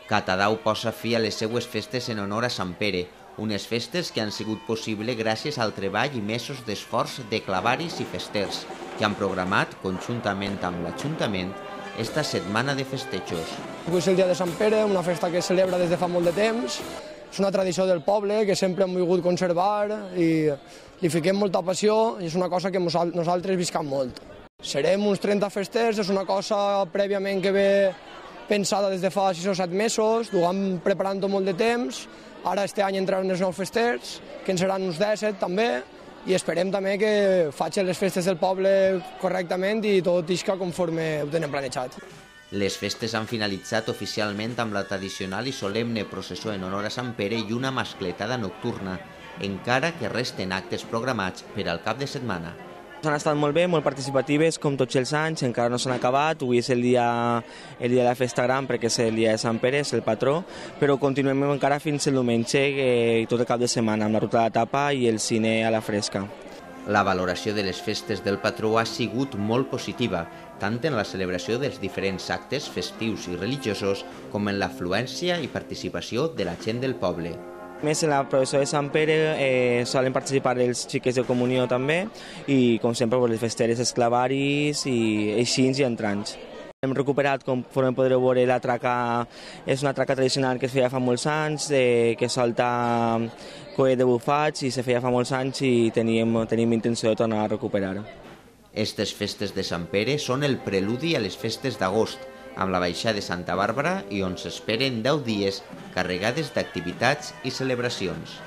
Catadau posa fi a les seues festes en honor a Sant Pere, unes festes que han sigut possible gràcies al treball i mesos d'esforç de clavaris i festers, que han programat, conjuntament amb l'Ajuntament, esta setmana de festejos. Avui és el dia de Sant Pere, una festa que es celebra des de fa molt de temps. És una tradició del poble que sempre hem volgut conservar i li fiquem molta passió i és una cosa que nosaltres visquem molt. Serem uns 30 festers, és una cosa prèviament que ve pensada des de fa 6 o 7 mesos, ho vam preparant molt de temps. Ara este any entraran els nous festers, que en seran uns 17 també, i esperem també que facin les festes del poble correctament i tot isca conforme ho tenen planejat. Les festes han finalitzat oficialment amb la tradicional i solemne processó en honor a Sant Pere i una mascletada nocturna, encara que resten actes programats per al cap de setmana. Han estat molt bé, molt participatives, com tots els anys, encara no s'han acabat. Avui és el dia de la festa gran perquè és el dia de Sant Pere, és el patró, però continuem encara fins el diumenge i tot el cap de setmana, amb la ruta de la tapa i el cine a la fresca. La valoració de les festes del patró ha sigut molt positiva, tant en la celebració dels diferents actes festius i religiosos com en l'afluència i participació de la gent del poble. A més, en la processó de Sant Pere solen participar els xiquets de comunió també i, com sempre, les festeres, els clavaris i eixins i entrants. Hem recuperat, com podreu veure, la traca, és una traca tradicional que es feia fa molts anys, que solta coet de bufats i se feia fa molts anys i tenim intenció de tornar a recuperar-ho. Estes festes de Sant Pere són el preludi a les festes d'agost, amb la baixada de Santa Bàrbara i on s'esperen 10 dies carregades d'activitats i celebracions.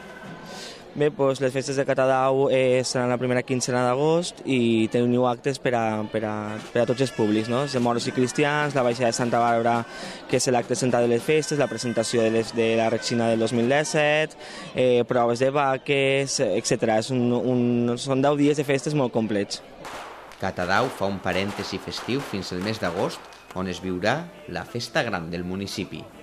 Bé, doncs les festes de Catadau seran la primera quincena d'agost i teniu actes per a tots els públics, no? Els de moros i cristians, la baixada de Santa Bàrbara, que és l'acte central de les festes, la presentació de la Regina del 2017, proves de vaques, etc. Són 10 dies de festes molt complets. Catadau fa un parèntesi festiu fins al mes d'agost, on es viurà la festa gran del municipi.